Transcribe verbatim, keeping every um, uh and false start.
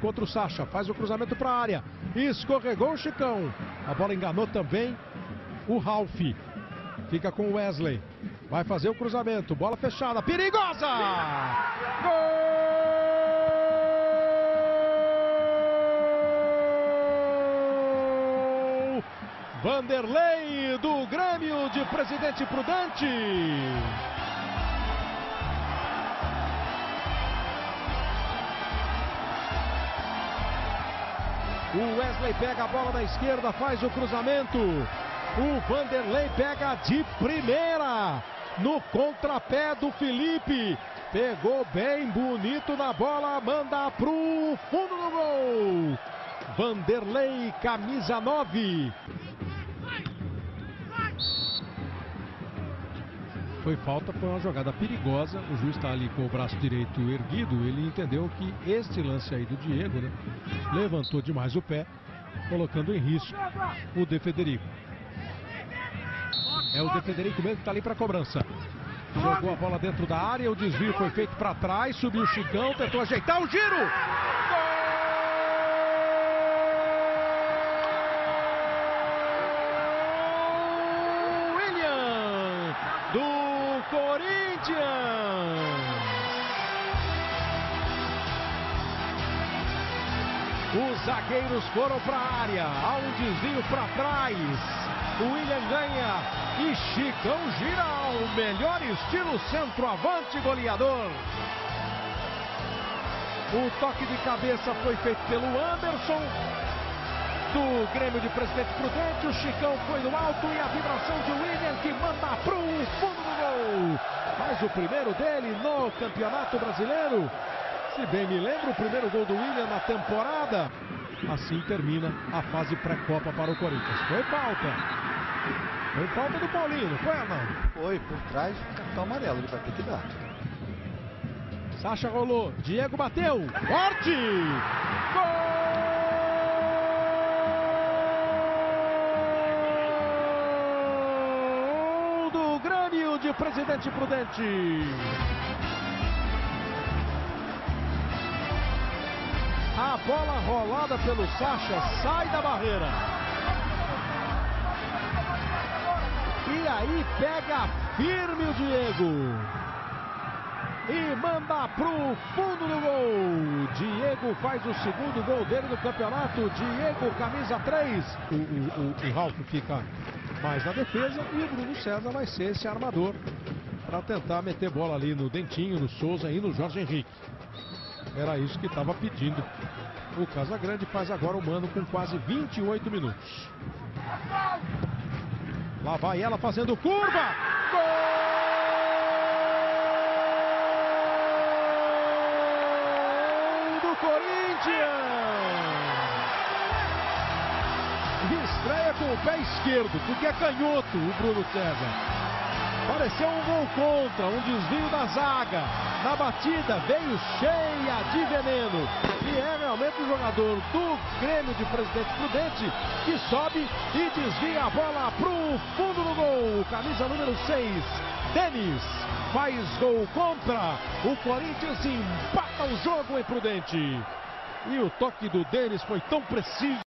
contra o Sacha, faz o cruzamento para a área, escorregou o Chicão, a bola enganou também o Ralf, fica com o Wesley, vai fazer o cruzamento, bola fechada, perigosa! Gol! Vanderlei do Grêmio de Presidente Prudente. O Wesley pega a bola na esquerda, faz o cruzamento. O Vanderlei pega de primeira no contrapé do Felipe. Pegou bem bonito na bola, manda pro fundo do gol. Vanderlei, camisa nove. Foi falta, foi uma jogada perigosa. O juiz está ali com o braço direito erguido. Ele entendeu que este lance aí do Diego, né, levantou demais o pé, colocando em risco o De Federico. É o De Federico mesmo que está ali para a cobrança. Jogou a bola dentro da área, o desvio foi feito para trás, subiu o Chicão, tentou ajeitar o giro. Do Corinthians. Os zagueiros foram para a área, há um desvio para trás, o William ganha e Chicão gira ao melhor estilo centroavante goleador. O toque de cabeça foi feito pelo Anderson do Grêmio de Presidente Prudente. O Chicão foi no alto e a vibração de William que manda pro fundo do gol. Faz o primeiro dele no Campeonato Brasileiro. Se bem me lembro, o primeiro gol do William na temporada. Assim termina a fase pré-copa para o Corinthians. Foi falta. Foi falta do Paulinho, não foi, Arnaldo? Foi, por trás do cartão amarelo, ele vai ter que dar. Sacha rolou, Diego bateu. Forte! Gol! De Presidente Prudente. A bola rolada pelo Sacha sai da barreira. E aí pega firme o Diego. E manda pro fundo do gol. Diego faz o segundo gol dele no campeonato. Diego, camisa três. O, o, o, o Ralf fica mais na defesa e o Bruno César vai ser esse armador para tentar meter bola ali no Dentinho, no Souza e no Jorge Henrique. Era isso que estava pedindo o Casagrande. Faz agora o Mano com quase vinte e oito minutos. Lá vai ela fazendo curva. Gol do Corinthians! Estreia com o pé esquerdo, porque é canhoto o Bruno César. Pareceu um gol contra, um desvio da zaga. Na batida veio cheia de veneno. E é realmente o jogador do Grêmio de Presidente Prudente que sobe e desvia a bola pro fundo do gol. Camisa número seis, Denis, faz gol contra. O Corinthians empata o jogo em Prudente. E o toque do Denis foi tão preciso.